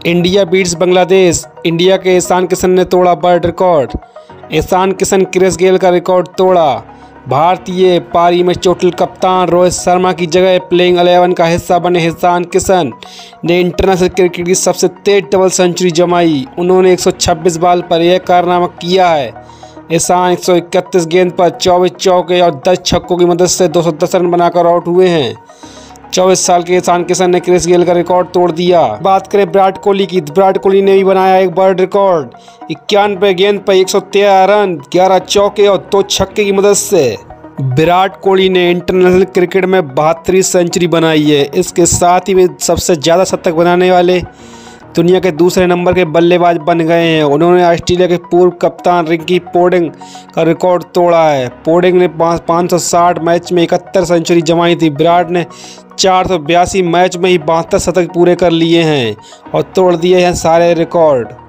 India beats Bangladesh. India के ईशान किशन ने तोड़ा world record. Ishan Kishan Chris Gayle का रिकॉर्ड तोड़ा। भारतीय पारी में चोटिल कप्तान रोहित शर्मा की जगह प्लेइंग 11 का हिस्सा बने ईशान किशन ने इंटरनेशनल क्रिकेट की सबसे तेज डबल सेंचुरी जमाई। उन्होंने 126 बॉल पर यह कारनामा किया है। ईशान 131 गेंद पर 24 चौके और 10 छक्कों की मदद से 210 रन बनाकर आउट हुए हैं। 24 साल के ईशान किशन ने क्रिस गेल का रिकॉर्ड तोड़ दिया। बात करें विराट कोहली की, विराट कोहली ने भी बनाया एक वर्ल्ड रिकॉर्ड। 91 गेंद पर 113 रन, 11 चौके और 2 छक्के की मदद से विराट कोहली ने इंटरनेशनल क्रिकेट में 72वीं सेंचुरी बनाई है। इसके साथ ही वे सबसे ज़्यादा शतक बनाने वाले दुनिया के दूसरे नंबर के बल्लेबाज बन गए हैं। उन्होंने ऑस्ट्रेलिया के पूर्व कप्तान रिकी पोंटिंग का रिकॉर्ड तोड़ा है। पोंटिंग ने 560 मैच में 71 सेंचुरी जमाई थी। विराट ने 482 मैच में ही 72 शतक पूरे कर लिए हैं और तोड़ दिए हैं सारे रिकॉर्ड।